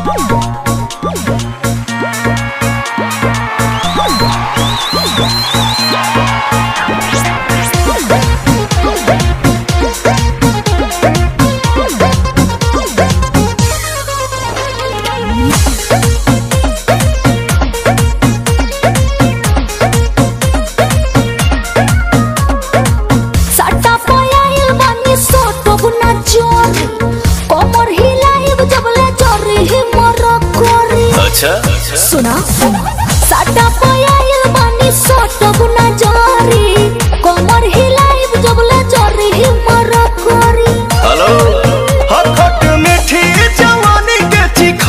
सुना साटा पायल बानी सोटो गुना जारी कमर हिलाइब जबले जारी हिमर करी। हेलो हखट मीठी जवानी के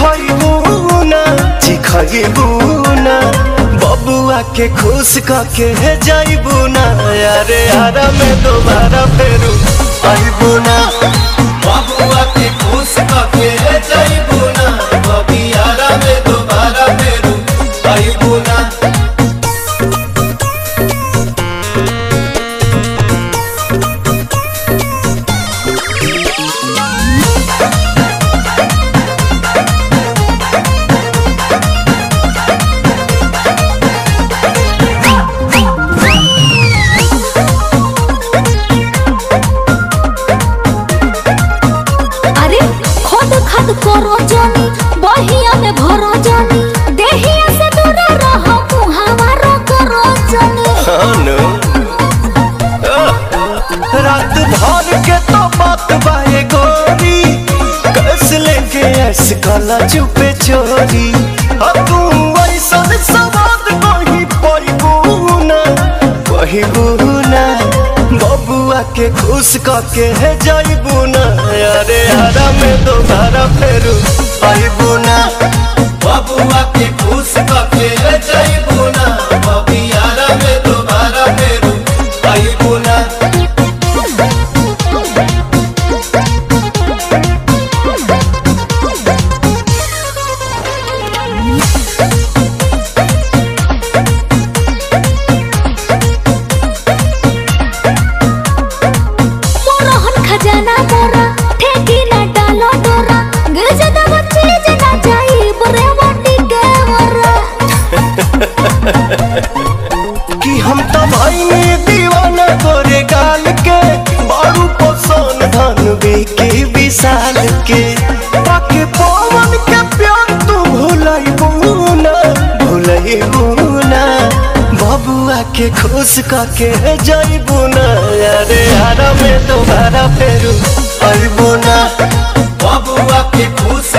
चिखाइबू ना बबुआ के खुश करके जाइबू ना यारे यारा में दोबारा फेरू आइबू ना बबुआ के खुश करके जाइबू ना बबी यारा में दोबारा फेरू आइबू ना। करो जानी बहिया में भरो जानी देहिया से दूर रहो मुहावरो करो जानी। रात भर के तो बात बाए गोरी कैसे लेके ऐसे काला चुपे चोरी तू ऐसा सवाद कहीं बुना बबुआ के खुश करके जाइबू ना यारे यारा में दोबारा फेरू आइबू ना बबुआ के खुश करके जाइबू ना बबी यारा में दोबारा फेरू आइबू ना। कि हम तो भाई में दीवाना गोरे गाल के बारू पसंद धन बेके विशाल के बाकी पवन के प्यार तू भुलाइबू ना बबुआ के खुश करके जाइबू ना यारे यारा में दोबारा फेरू आइबू ना बबुआ के खुश